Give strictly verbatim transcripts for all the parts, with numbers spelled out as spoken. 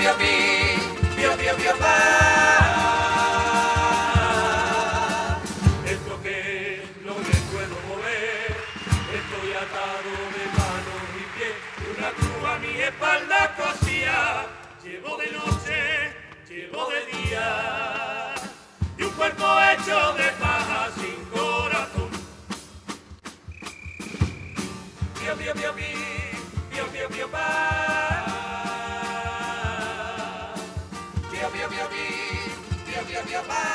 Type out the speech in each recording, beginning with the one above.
pío, pi, pío, pío, pío, pa. Esto que no me puedo mover, estoy atado de manos y pies, una cruz a mi espalda cosía, llevo de noche, llevo de día, y un cuerpo hecho de paja sin corazón. Pío, pío, pío, pi, pío, pío, pío, pa. Pío, pío, pío, pi, pío, pío, pío, pa.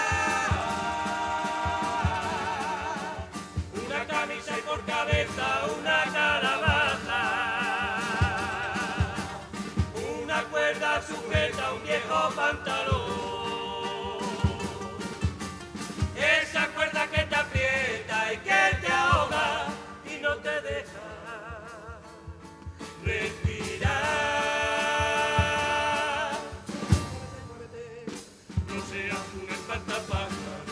Una camisa y por cabeza una calabaza, una cuerda sujeta a un viejo pantalón, esa cuerda que te aprieta y que te ahoga y no te deja respirar. Muévete, muévete, no seas un espantapájaro,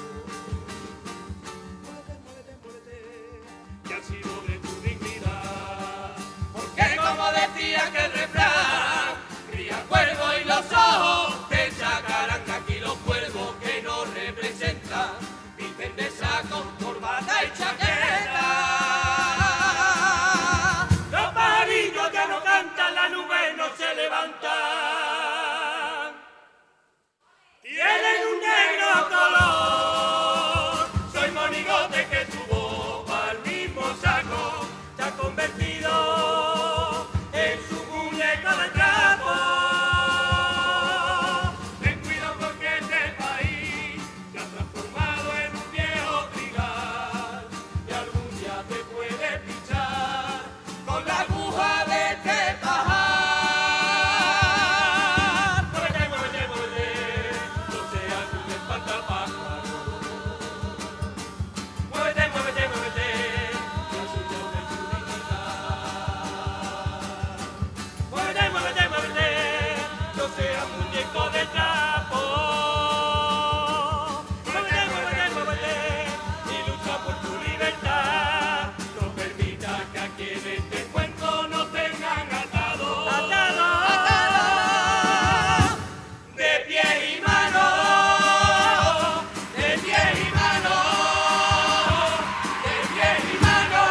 muévete, muévete, muévete, que ha sido de tu dignidad. Porque como decía que el refrán, cría cuervo y los ojos te sacarán, que aquí los cuervos que nos representan visten de saco, corbata y chaqueta. Los pajarillos ya no cantan, las nubes no se levantan, tienen un negro color. Soy monigote que tuvo al mismo saco, se ha convertido en su muñeco de trapo. Ten cuidado porque este país se ha transformado en un viejo trigal y algún día te puede pichar Con la aguja de este pajar. Muévete, muévete, muévete, no seas un espantapájaro. Muévete, muévete, muévete, que ha sido de tu dignidad. Muévete, muévete, muévete, no seas muñeco de trapo. Muévete, muévete, muévete, y lucha por tu libertad. No permitas que aquí en este cuento no tengan atado. ¡Atado! De pies y manos, de pies y manos, de pies y manos.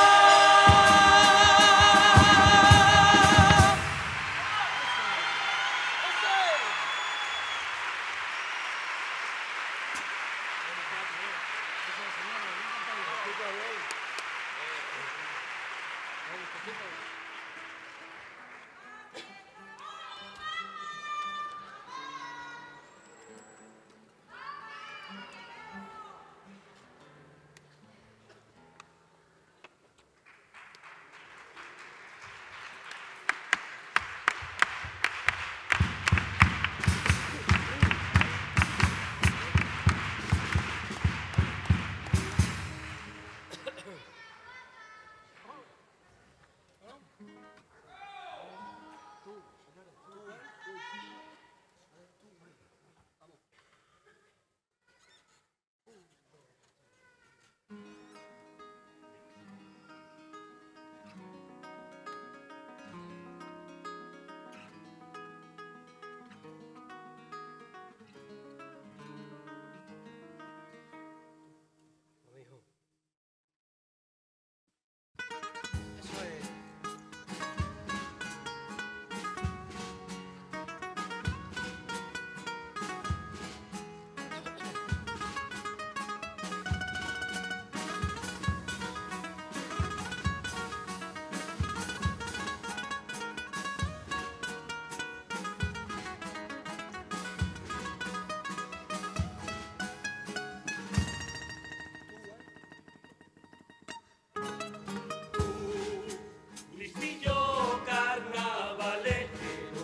Listillo carnavalero,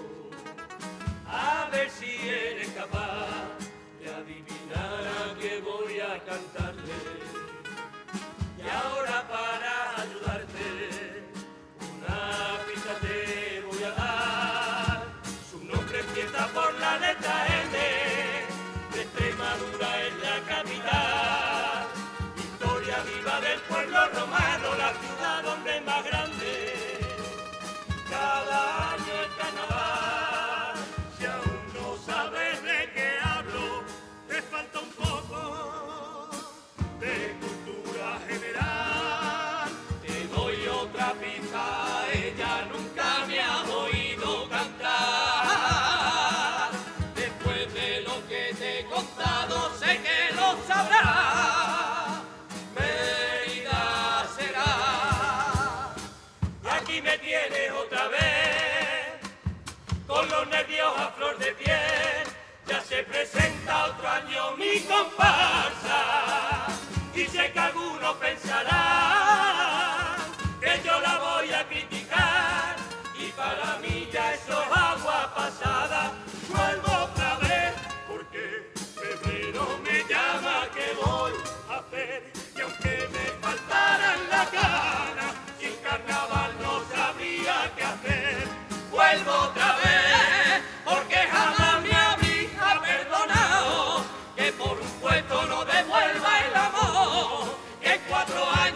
a ver si eres capaz de adivinar a qué voy a cantarle. Y ahora para ayudarte, una pista te voy a dar. Su nombre empieza por la letra N, de Extremadura es la capital. Historia viva del pueblo romano, la ciudad donde es más grande. Cada año el carnaval se presenta otro año mi comparsa y sé que algunos pensarán que yo la voy a criticar y para mí ya eso es agua pasada. Vuelvo otra vez porque febrero me llama que voy a hacer y aunque me faltaran las ganas sin carnaval no sabría qué hacer. Vuelvo otra vez porque jamás me habría perdonado que por un puesto no devuelva el amor que en cuatro años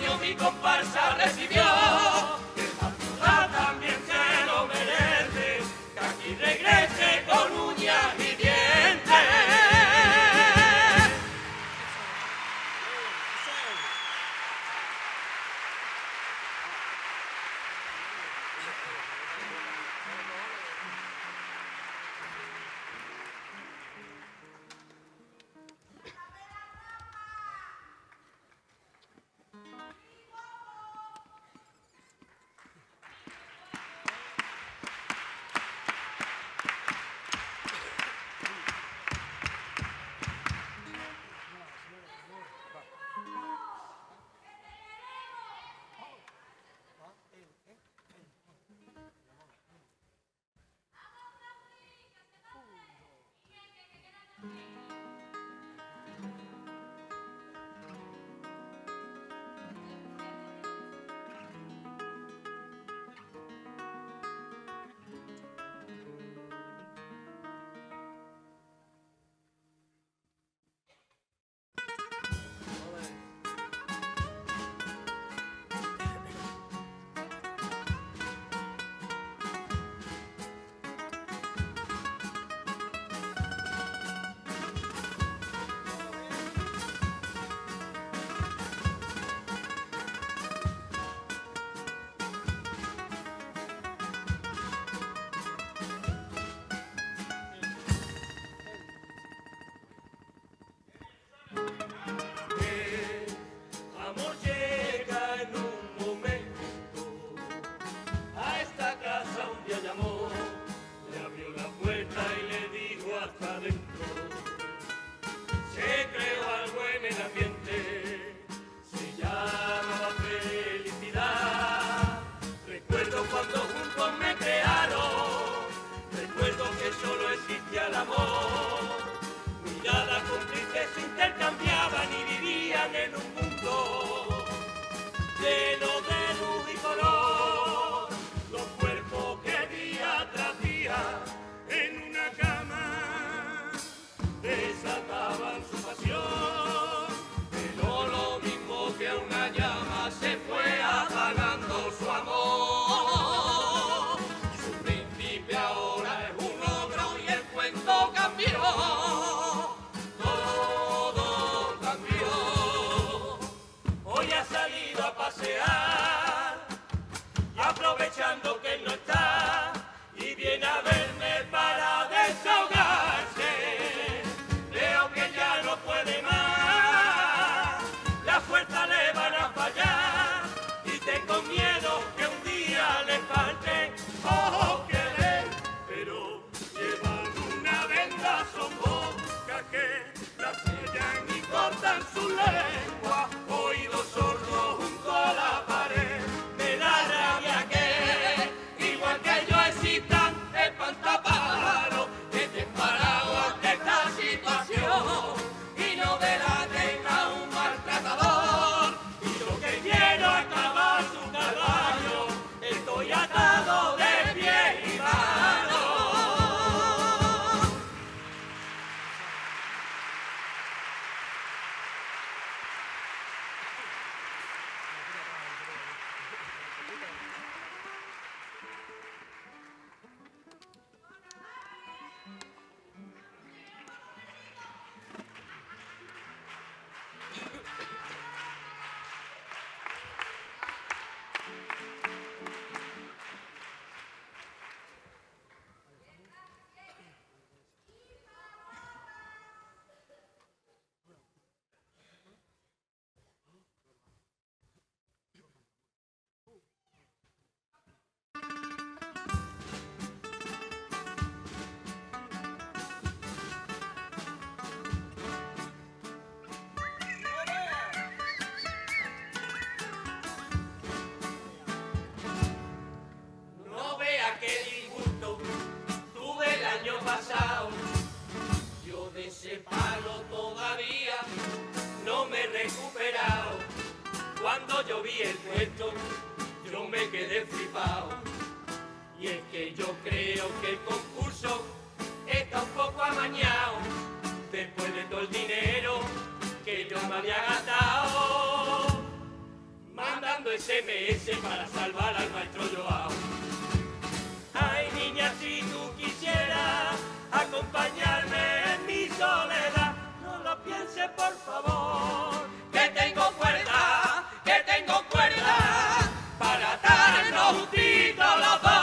yo vi el puesto, yo me quedé flipado. Y es que yo creo que el concurso está un poco amañado, después de todo el dinero que yo me había gastado, mandando ese eme ese para salvar al maestro Joao. Ay, niña, si tú quisieras acompañarme en mi soledad, no lo pienses, por favor, que tengo cuerda, que tengo cuerda, para atarnos juntitos los dos.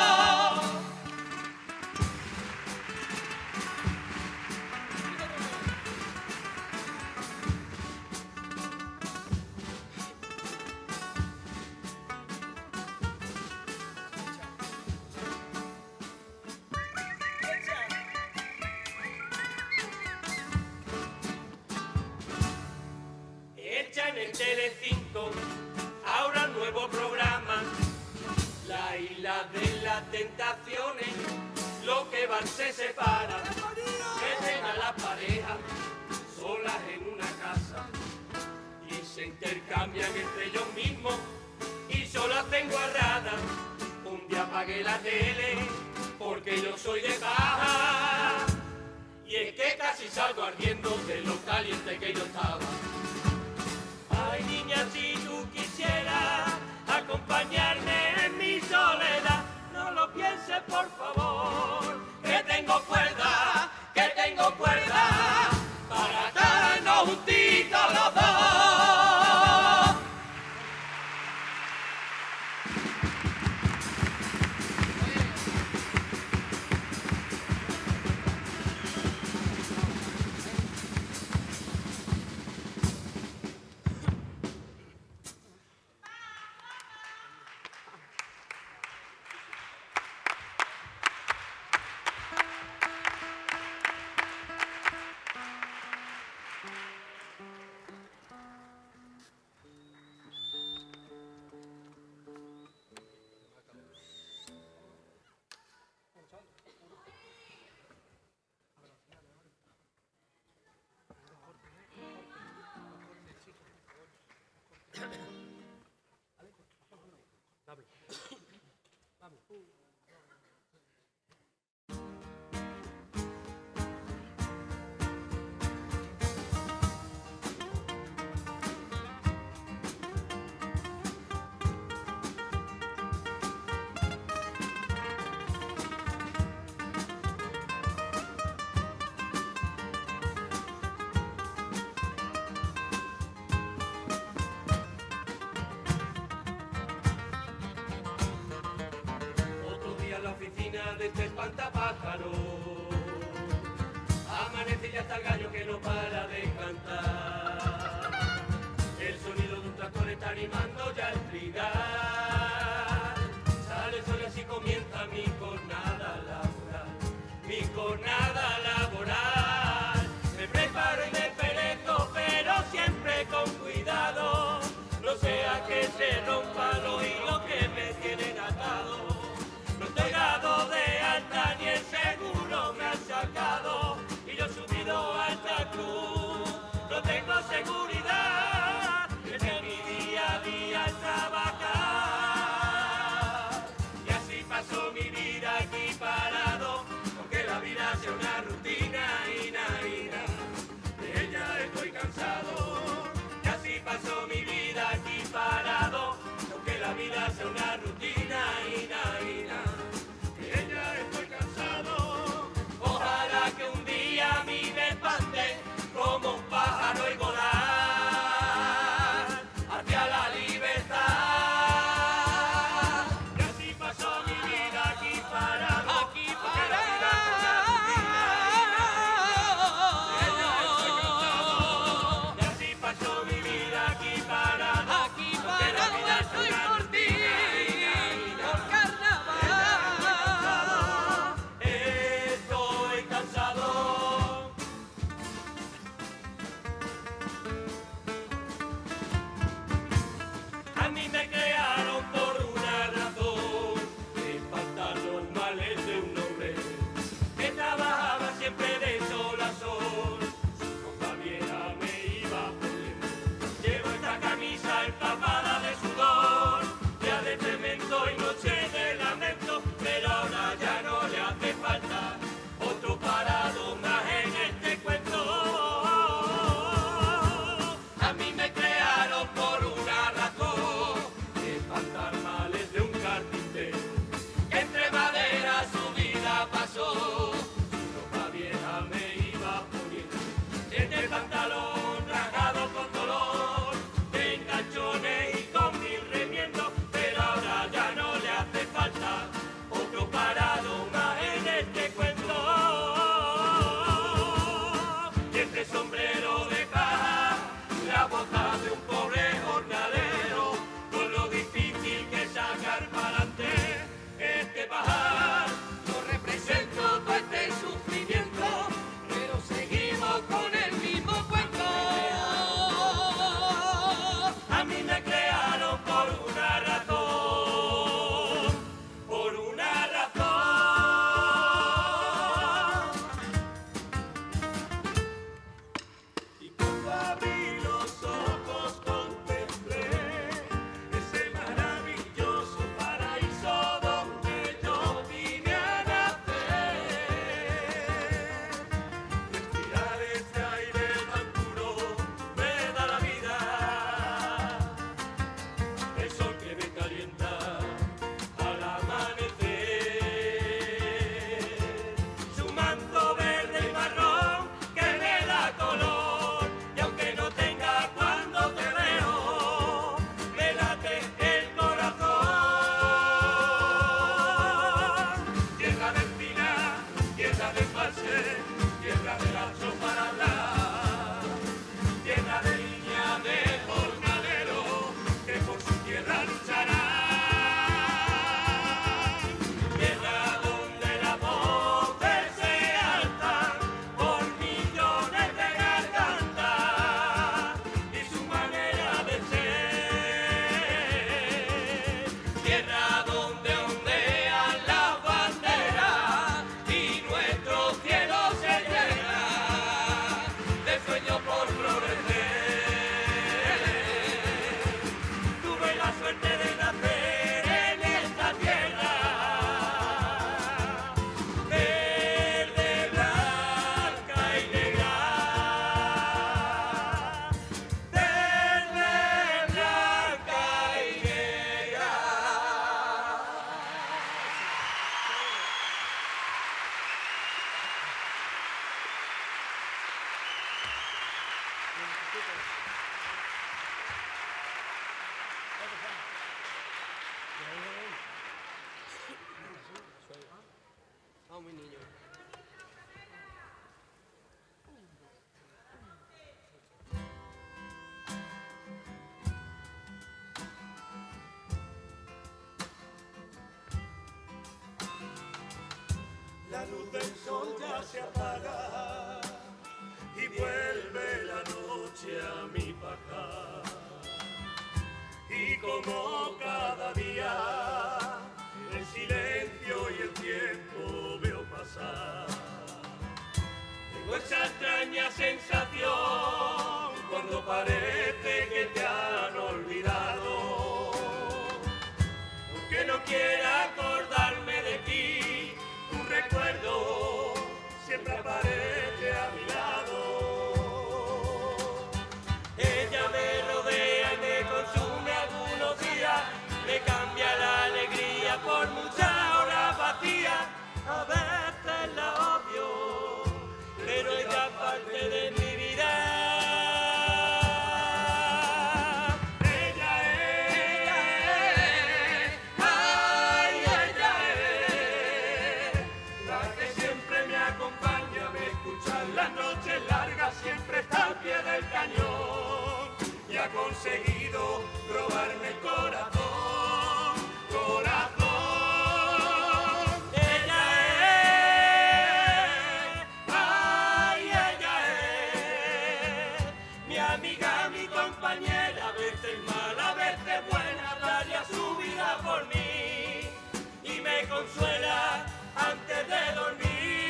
En el Telecinco, ahora un nuevo programa, la isla de las tentaciones, lo que van se separa, meten a las parejas solas en una casa y se intercambian entre ellos mismos y solo hacen guarradas. Un día apagué la tele porque yo soy de baja y es que casi salgo ardiendo de lo caliente que yo estaba. Ay, niña, si tú quisieras acompañarme en mi soledad, no lo pienses, por favor, que tengo cuerda, que tengo cuerda, para atarnos juntitos los dos. De este espantapájaro amanece y ya está el gallo que no para de cantar. El sonido de un tractor está animando ya el trigal. Sale el sol y así comienza mi jornada laboral, mi jornada laboral. Me preparo y me perezo, pero siempre con cuidado, no sea que se rompa los hilos que me tienen atado. No estoy dado de alta ni el seguro me ha sacado y yo he subido a esta cruz. Vamos, mi niño. La luz del sol ya se apaga y vuelve la noche a mi pajar. Y como cada día el silencio y el tiempo veo pasar, tengo esa extraña sensación cuando parece que te han olvidado. Aunque no quiera acordarme de ti, tu recuerdo siempre aparece a mi lado. Ella me rodea y me consume algunos días, me cambia la alegría por muchas horas vacías. A veces la odio, pero ella es parte de mi vida. Ella es, ay, ella es la que siempre me acompaña, me escucha en las noches largas, siempre está al pie del cañón y ha conseguido robarme el corazón, corazón. Ella es, ay, ella es mi amiga, mi compañera, a veces mala, a veces buena, daría su vida por mí y me consuela antes de dormir.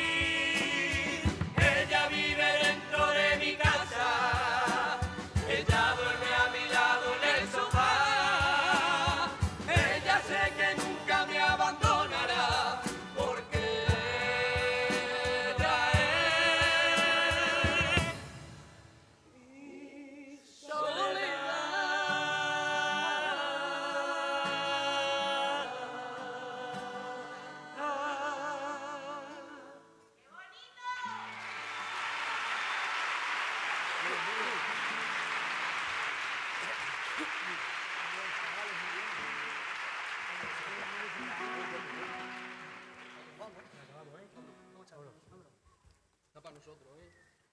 Ella vive dentro de mi casa, ella duerme a mi lado en el sofá. Ella sé que nunca me abandonará, porque ella es mi soledad. Está para nosotros, ¿eh?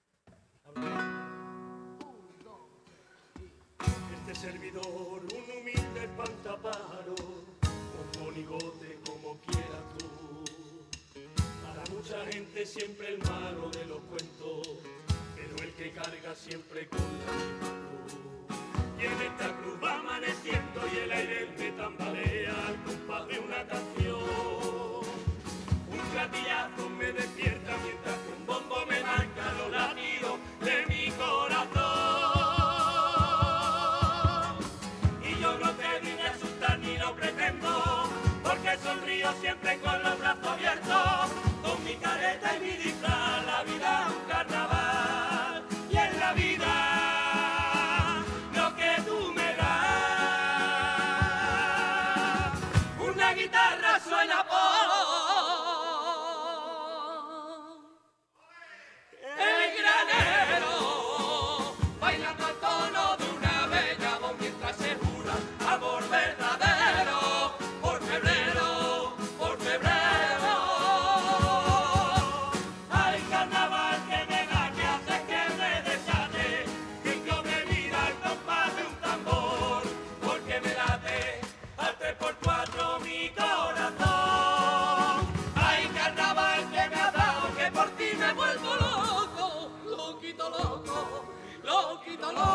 Este servidor, un humilde espantapájaro, un monigote como quieras tú. Para mucha gente siempre el malo de los cuentos, pero el que carga siempre con la misma cruz. Y en esta cruz va amaneciendo y el aire me tambalea al compás de una canción. Un platillazo me despierta mientras que un bombo me marca los latidos de mi corazón. Y yo no te vine a asustar ni lo pretendo, porque sonrío siempre con los brazos abiertos, con mi careta y mi disfraz. La vida es un carnaval y en la vida lo que tú me das. Una guitarra suena por el granero, bailando al tono de una bella voz mientras se jura amor verdadero, por febrero, por febrero. Hay carnaval que me da, que hace que me desate, cinco bebidas al compás de un tambor, porque me late al tres por cuatro mi corazón. Hay carnaval que me ha dado, que por ti me vuelvo loco, loquito loco, loquito loco.